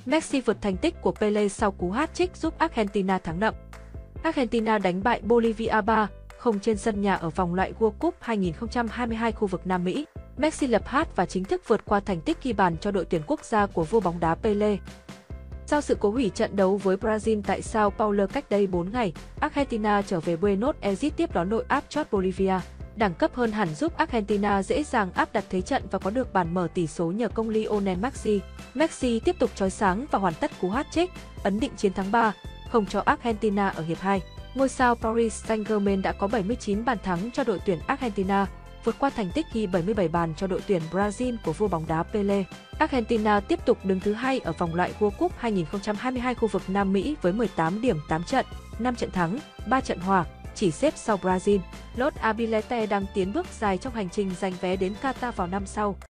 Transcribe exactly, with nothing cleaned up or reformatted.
Messi vượt thành tích của Pele sau cú hat-trick giúp Argentina thắng đậm. Argentina đánh bại Bolivia ba không trên sân nhà ở vòng loại World Cup hai không hai hai khu vực Nam Mỹ. Messi lập hat và chính thức vượt qua thành tích ghi bàn cho đội tuyển quốc gia của vua bóng đá Pele. Sau sự cố hủy trận đấu với Brazil tại Sao Paulo cách đây bốn ngày, Argentina trở về Buenos Aires tiếp đón đội áp chót Bolivia. Đẳng cấp hơn hẳn giúp Argentina dễ dàng áp đặt thế trận và có được bàn mở tỷ số nhờ công Lionel Messi. Messi tiếp tục chói sáng và hoàn tất cú hat-trick, ấn định chiến thắng ba không cho Argentina ở hiệp hai. Ngôi sao Paris Saint-Germain đã có bảy mươi chín bàn thắng cho đội tuyển Argentina, vượt qua thành tích ghi bảy mươi bảy bàn cho đội tuyển Brazil của vua bóng đá Pele. Argentina tiếp tục đứng thứ hai ở vòng loại World Cup hai không hai hai khu vực Nam Mỹ với mười tám điểm tám trận, năm trận thắng, ba trận hòa, chỉ xếp sau Brazil. Los Abiletes đang tiến bước dài trong hành trình giành vé đến Qatar vào năm sau.